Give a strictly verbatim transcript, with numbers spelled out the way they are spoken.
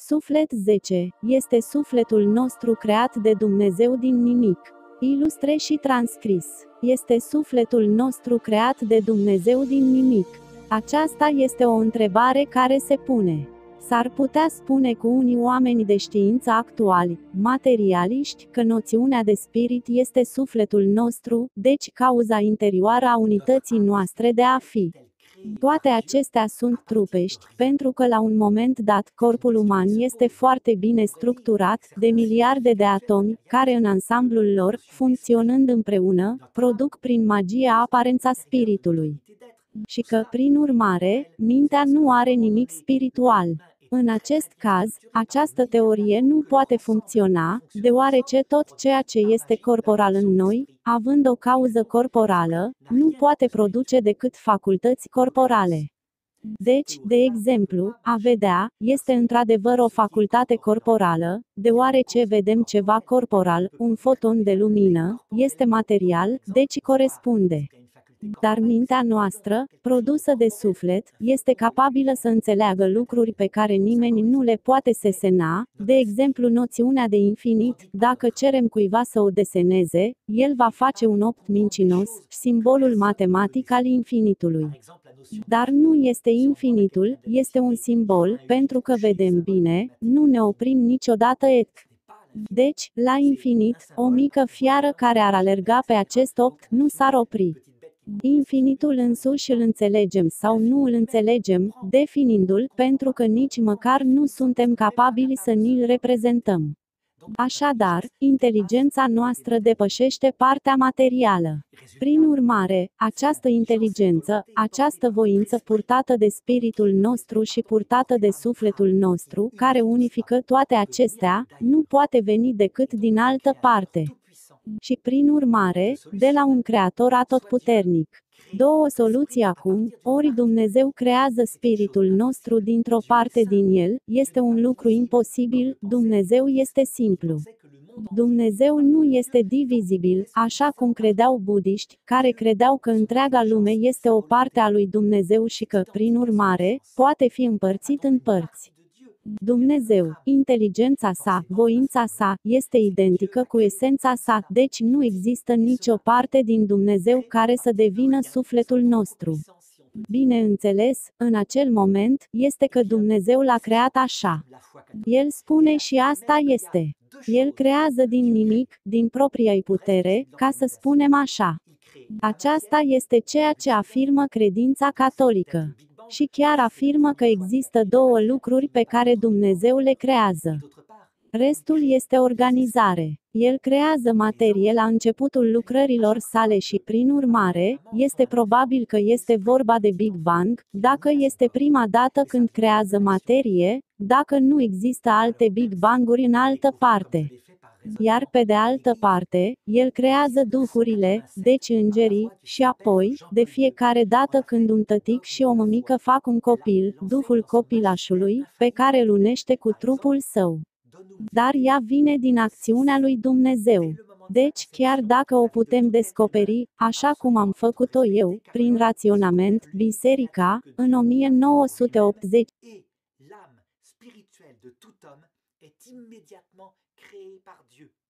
Suflet zece. Este sufletul nostru creat de Dumnezeu din nimic. Ilustre și transcris. Este sufletul nostru creat de Dumnezeu din nimic. Aceasta este o întrebare care se pune. S-ar putea spune cu unii oameni de știință actuali, materialiști, că noțiunea de spirit este sufletul nostru, deci cauza interioară a unității noastre de a fi. Toate acestea sunt trupești, pentru că la un moment dat corpul uman este foarte bine structurat, de miliarde de atomi, care în ansamblul lor, funcționând împreună, produc prin magie aparența spiritului. Și că, prin urmare, mintea nu are nimic spiritual. În acest caz, această teorie nu poate funcționa, deoarece tot ceea ce este corporal în noi, având o cauză corporală, nu poate produce decât facultăți corporale. Deci, de exemplu, a vedea, este într-adevăr o facultate corporală, deoarece vedem ceva corporal, un foton de lumină, este material, deci corespunde. Dar mintea noastră, produsă de suflet, este capabilă să înțeleagă lucruri pe care nimeni nu le poate desena, de exemplu noțiunea de infinit, dacă cerem cuiva să o deseneze, el va face un opt mincinos, simbolul matematic al infinitului. Dar nu este infinitul, este un simbol, pentru că vedem bine, nu ne oprim niciodată et. Deci, la infinit, o mică fiară care ar alerga pe acest opt nu s-ar opri. Infinitul însuși îl înțelegem sau nu îl înțelegem, definindu-l, pentru că nici măcar nu suntem capabili să ni-l reprezentăm. Așadar, inteligența noastră depășește partea materială. Prin urmare, această inteligență, această voință purtată de spiritul nostru și purtată de sufletul nostru, care unifică toate acestea, nu poate veni decât din altă parte. Și prin urmare, de la un creator atotputernic. Două soluții acum, ori Dumnezeu creează spiritul nostru dintr-o parte din el, este un lucru imposibil, Dumnezeu este simplu. Dumnezeu nu este divizibil, așa cum credeau budiști, care credeau că întreaga lume este o parte a lui Dumnezeu și că, prin urmare, poate fi împărțit în părți. Dumnezeu, inteligența sa, voința sa, este identică cu esența sa, deci nu există nicio parte din Dumnezeu care să devină sufletul nostru. Bineînțeles, în acel moment, este că Dumnezeu l-a creat așa. El spune și asta este. El creează din nimic, din propria-i putere, ca să spunem așa. Aceasta este ceea ce afirmă credința catolică. Și chiar afirmă că există două lucruri pe care Dumnezeu le creează. Restul este organizare. El creează materie la începutul lucrărilor sale și, prin urmare, este probabil că este vorba de Big Bang, dacă este prima dată când creează materie, dacă nu există alte Big Bang-uri în altă parte. Iar pe de altă parte, el creează duhurile, deci îngerii, și apoi, de fiecare dată când un tătic și o mămică fac un copil, duhul copilașului, pe care îl unește cu trupul său. Dar ea vine din acțiunea lui Dumnezeu. Deci, chiar dacă o putem descoperi, așa cum am făcut-o eu, prin raționament, biserica, în o mie nouă sute optzeci, l'âme spirituelle de tout homme est immédiatement créée par Dieu.